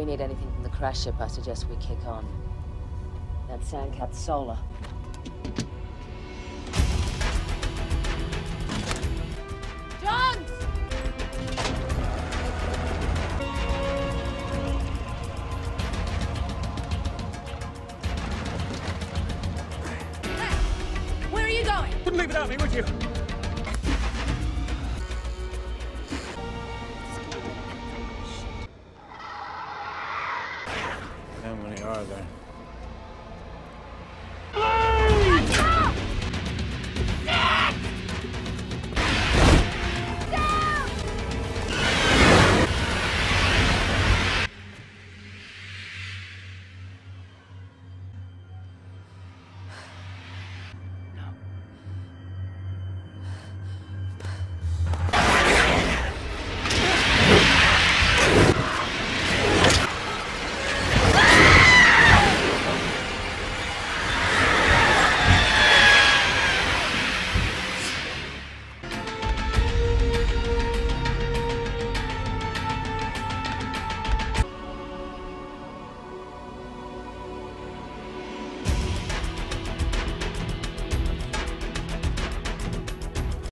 we need anything from the crash ship, I suggest we kick on. That Sandcat's solar. Johns! Where are you going? Wouldn't leave it at me, would you?